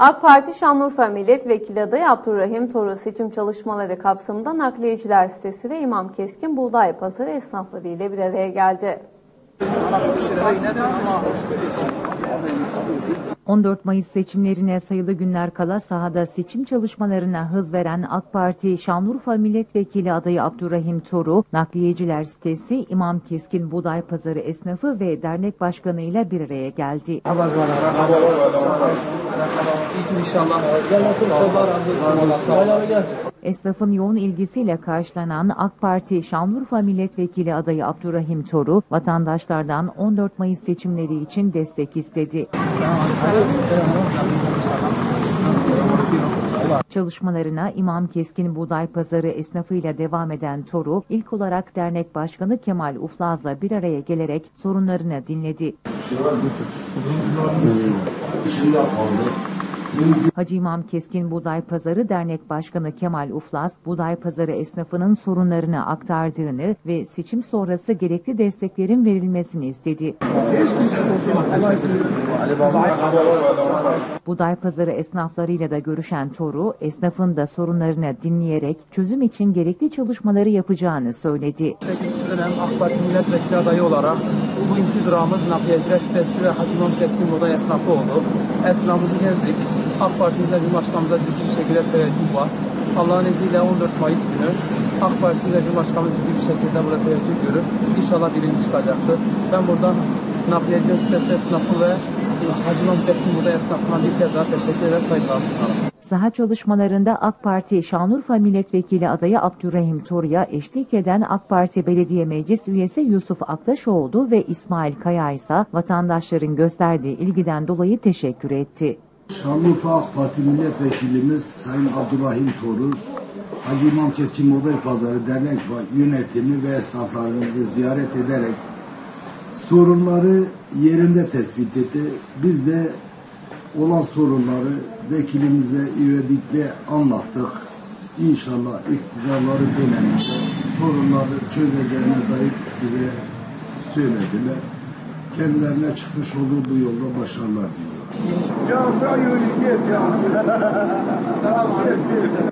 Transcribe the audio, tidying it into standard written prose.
AK Parti Şanlıurfa Milletvekili adayı Abdurrahim Toru seçim çalışmaları kapsamında nakliyeciler sitesi ve İmam Keskin Buğday Pazarı esnafları ile bir araya geldi. 14 Mayıs seçimlerine sayılı günler kala sahada seçim çalışmalarına hız veren AK Parti Şanlıurfa Milletvekili adayı Abdurrahim Toru, nakliyeciler sitesi, İmam Keskin Buğday Pazarı esnafı ve dernek başkanıyla bir araya geldi. Esnafın yoğun ilgisiyle karşılanan AK Parti Şanlıurfa Milletvekili adayı Abdurrahim Toru, vatandaşlardan 14 Mayıs seçimleri için destek istedi. Çalışmalarına İmam Keskin Buğday Pazarı esnafıyla devam eden Toru, ilk olarak dernek başkanı Kemal Uflaz'la bir araya gelerek sorunlarını dinledi. Hacı İmam Keskin Buğday Pazarı Dernek Başkanı Kemal Uflaz, Buğday Pazarı esnafının sorunlarını aktardığını ve seçim sonrası gerekli desteklerin verilmesini istedi. Buğday Pazarı esnaflarıyla da görüşen Toru, esnafın da sorunlarını dinleyerek çözüm için gerekli çalışmaları yapacağını söyledi. AK Parti milletvekili adayı olarak bugünkü durağımız nakliyeciler sitesi ve Hacı İmam Keskin Buğday esnafı oldu. Esnafımızı gezdik. AK Parti'mizde Cumhurbaşkanımıza ciddi bir şekilde teveccüh var. Allah'ın izniyle 14 Mayıs günü AK Parti'mizde Cumhurbaşkanımız ciddi bir şekilde burada teveccüh görüp inşallah birinci çıkacaktır. Ben buradan nakliyeciler sitesi esnafı ve Hacı İmam Keskin Buğday esnafına bir kez daha teşekkür ederim. Saygılarımı sunarım. Saha çalışmalarında AK Parti Şanlıurfa Milletvekili adayı Abdurrahim Toru'ya eşlik eden AK Parti Belediye Meclis Üyesi Yusuf Aktaşoğlu ve İsmail Kaya ise vatandaşların gösterdiği ilgiden dolayı teşekkür etti. Şanlıurfa AK Parti Milletvekilimiz Sayın Abdurrahim Toru, Hacı İmam Keskin Buğday Pazarı Dernek yönetimi ve esnaflarımızı ziyaret ederek sorunları yerinde tespit etti. Biz de olan sorunları vekilimize ivedilikle anlattık. İnşallah iktidarları döneminde sorunları çözeceğine dair bize söylediler. Kendilerine çıkmış olduğu bu yolda başarılar diliyorum.